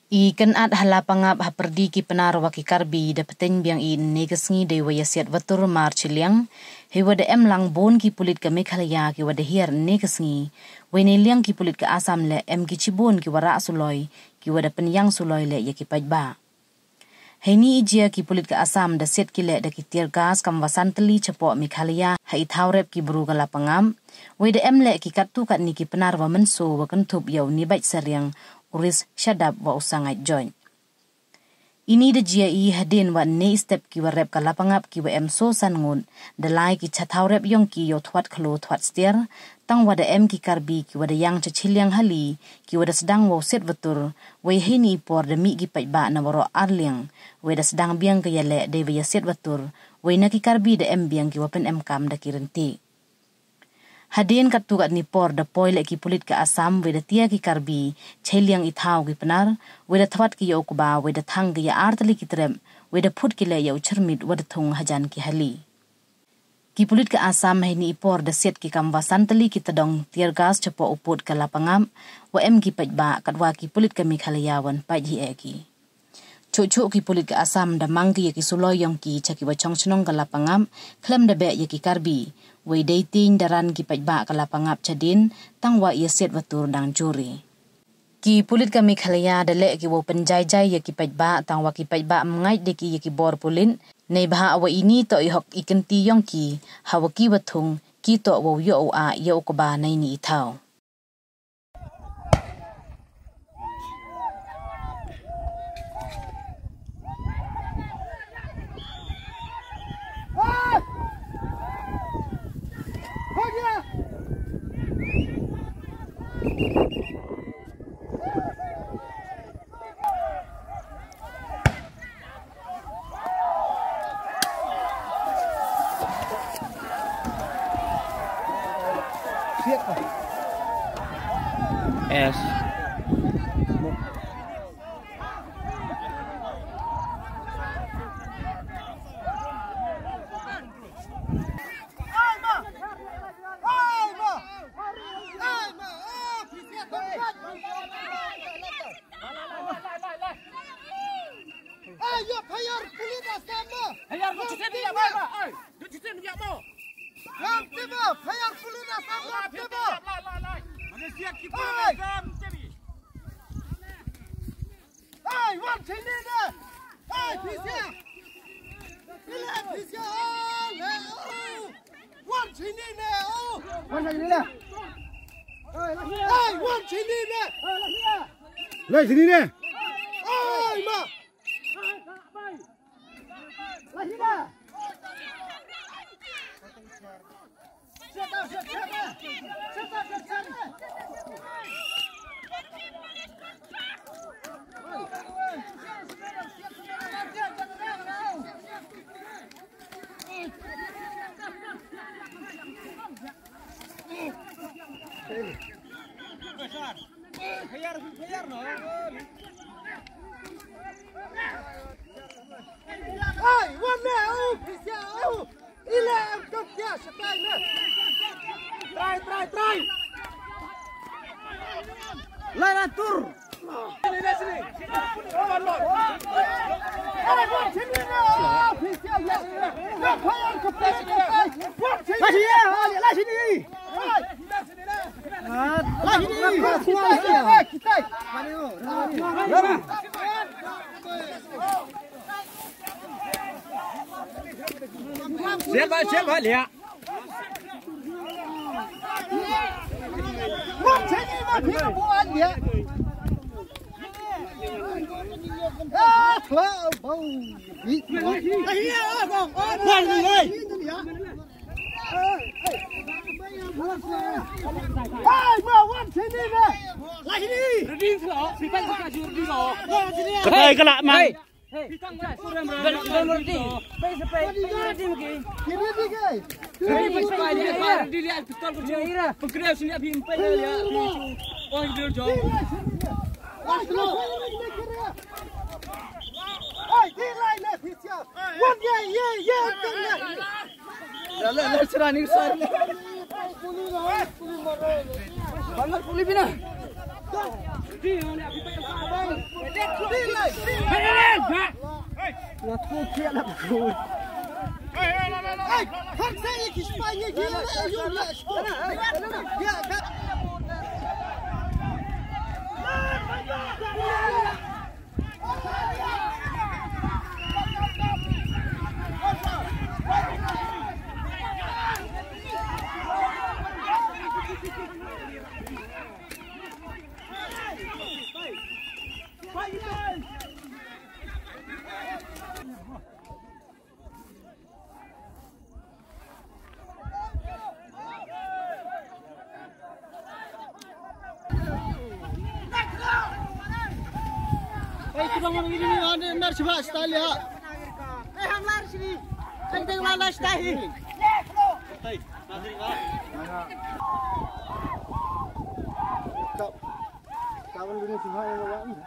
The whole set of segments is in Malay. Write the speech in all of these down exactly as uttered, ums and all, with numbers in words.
Ikan at halapangap haperdi ki penar waki karbi da peteng biang i negesngi de wayasiat watur mar chiliang he wada em lang bon ki pulit ka Meghalaya ki wada hiar negesngi wene liang ki pulit ka Asam le em ki cibon ki wara suloi ki wada penyang suloi le ya ki pajba. Heni ijia ki pulit ka Asam da set ki le da ki tiar gas kam wasanteli cepok Meghalaya ha itaurep ki buru ka lapangam wada em le ki katu kat ni ki penar wa menso wa kentup yau ni baik seriang uris syadab wa usangat join. Ini de jia i hadin wa ne step ki wa rep ka lapangap ki wa em so san ngun de lai ki chatau rep yong ki yo thwat khlo thwat stier tang wa de em ki karbi ki wa de yang chachiliang hali ki wa de sedang wa set betul wa hini por de mi ki pajba na waro arliang wa de sedang biang ke yale de wa set betul wa na ki karbi de em biang ki wa pen em kam da ki renti. Hadin kat tugat ni por da poi le ki pulit ka Asam weda tia ki karbi cheliang i thau ki penar weda thwat ki yo kuba weda thang ki ya artali ki trem weda phut ki le yo chermit weda thung hajan ki hali. Ki pulit ka Asam hini por da set ki kam wasantali ki tadong tiar gas cepo uput ka lapangam wa em ki pajba kat wa ki pulit ka Meghalaya wan paj hi eki. Cuk-cuk ki pulit ka Asam da mangki ya ki suloi yong ki caki wa chong chenong ka lapangam klem da be ya ki karbi wei dating daran ki pajba ka lapangap chadin tang wa ia set watur dang juri. Ki pulit ka Meghalaya da le ki wo penjai-jai ya ki pajba tang wa ki pajba mengai de ki ya ki bor pulin nei baha wa ini to i hok ikenti yong ki hawa ki watung ki to wo yo a yo ko ba nei ni thau. S Lại sini nè. Ôi mà. Lại sini nè. Set up, set up. Set up, set up. Khayar, khayar no. Ai, one now, Christian. Ile em cấp kia sẽ tay nè. Try, try, try. Lại là tur. Sini nè, sini. Lord, Lord. Ai, one sini nè. Christian, yes. Nó khayar cấp kia sẽ tay. One sini. Lại sini, lại sini. Lại sini. Kita, kita. Xếp vào, xếp vào lẹ. Một thế này mà phía bộ anh vậy. À, thở bầu. Đi. Đi à, con. Quay đi ơi. Ai mà one thế này nè. Lại đi. Đi thở, đi bắt cả chú đi rồi. Cái này cái lạ mày. Gần gần gần đi. Bây giờ phải đi đi một cái. Đi đi cái. Đi đi phải đi đi đi lihat pistol của chú. Pengkrew sini abi impai ya lihat. Oh dia jauh. Oi, đi lại nè thì sao? One yeah yeah yeah từng nè. Dah dah dah serah ni sar. Bangat puli bina. Di mana abi pakai Waktu dia nak betul. Hey, hey, hey, hey! Hak saya ke Spanyol dia nak ayun dia. Ya, kat. Hey, tu orang ini ni ada mer sebab style ya. Eh, ham lari sini. Tentang lala style. Hey, mari ah. Kau kawan ini semua yang awak ni.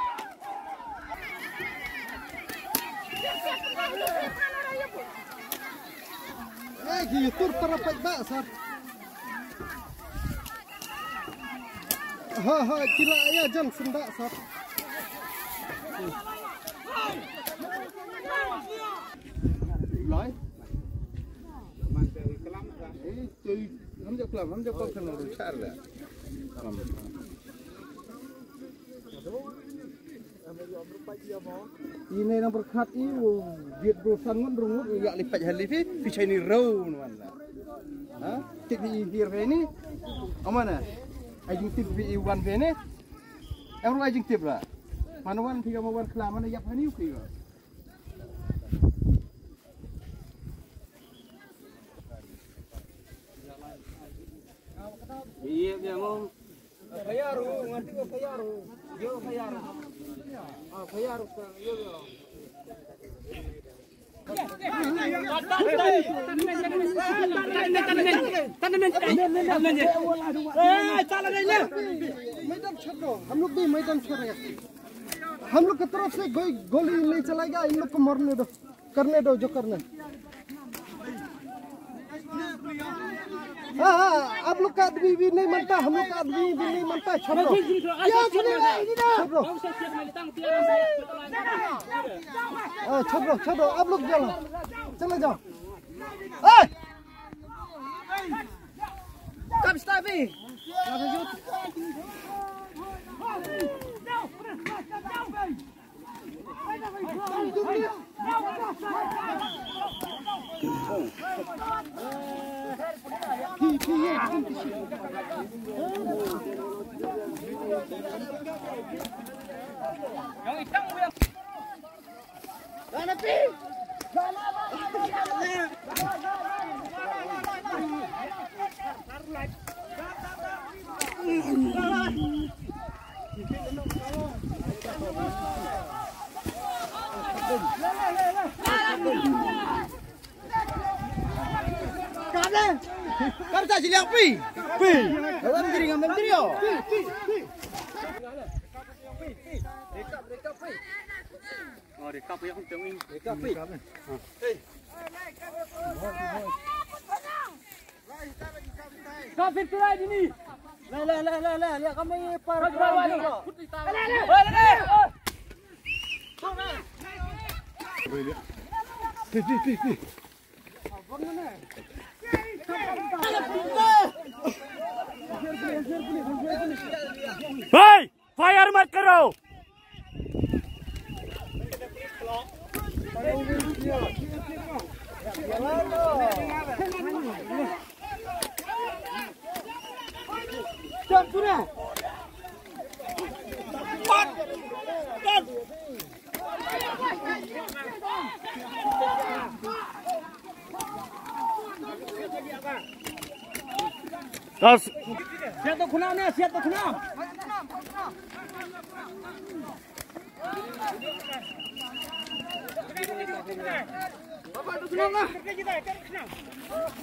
Eh, gitu para pek sar. Ha ha, kila ya jam sendak sar. Nói mang từ cái lắm ấy chơi lắm cho làm lắm cho con thằng nào được xa rồi ini yang berkat itu dia berusaha ngerungut ya lipat halifi pisah ini raw mana ah cek di hier ini amana ajing tip di wan ini orang ajing tip lah mana wan tiga wan kelam mana yap hani uki iya dia mau bayaru ngerti kok bayaru yo bayaru ah bayaru yo yo मैदान छोड़ दो हम लोग भी मैदान छोड़ेगा हम लोग की तरफ से कोई गोली नहीं चलाएगा इन लोग को मरने दो करने दो जो करना हाँ हाँ आप लोग का आदमी भी नहीं मानता हम लोग का आदमी भी नहीं मानता छोड़ दो क्या छोड़ेगा छोड़ दो छोड़ दो छोड़ दो आप लोग चलो चले जाओ कब स्टार्ट है Yang hitam yang Nabi. Kamu, kamu tak jadi apa? Pi, kamu menjadi ngambil dia. Oh, rekap yang kencang ini. Rekap pi. Kau fitur lagi ni. Le le le le le le kami para. Le le le. Pi pi pi pi. Hey, fire मत करो। Stop पूरा। दस Siap tu kena ni, siap tu kena. Bapak tu kena lah.